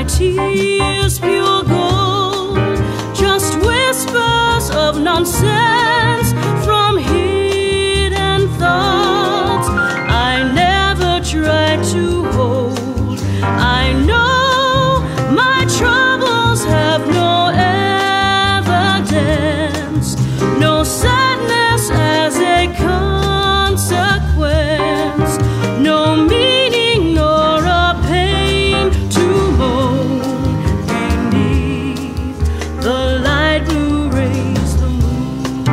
my tears pure gold, just whispers of nonsense from hidden thoughts I never tried to hold. I know my troubles have no evidence, no sadness as a consequence, no meaning nor a pain to moan beneath the light blue rays, the moon.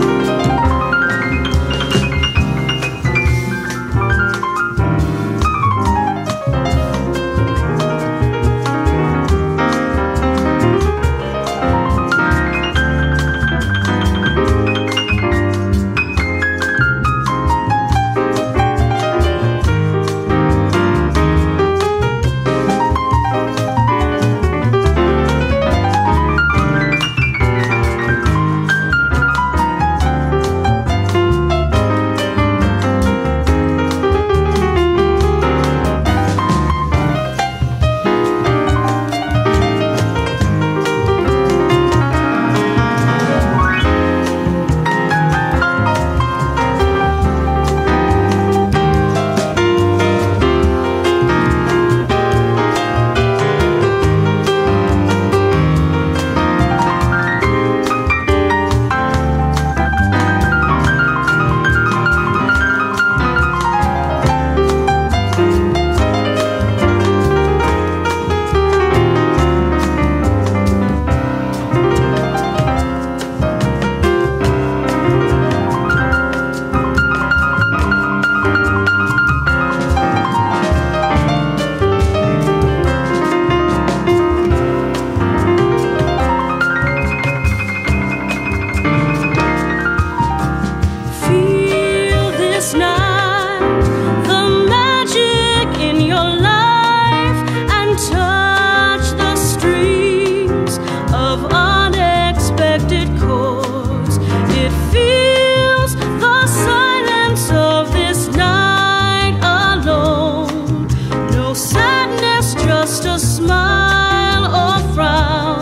Just a smile or frown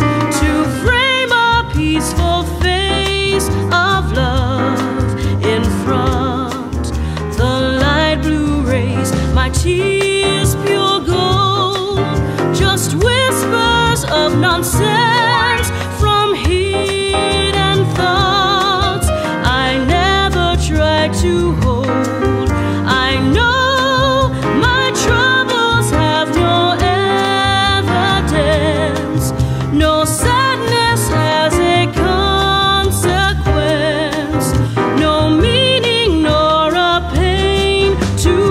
to frame a peaceful face of love in front. The light blue rays, my tears pure gold, just whispers of nonsense from hidden thoughts I never tried to hold. I know my troubles have no evidence, no sadness as a consequence, no meaning nor a pain to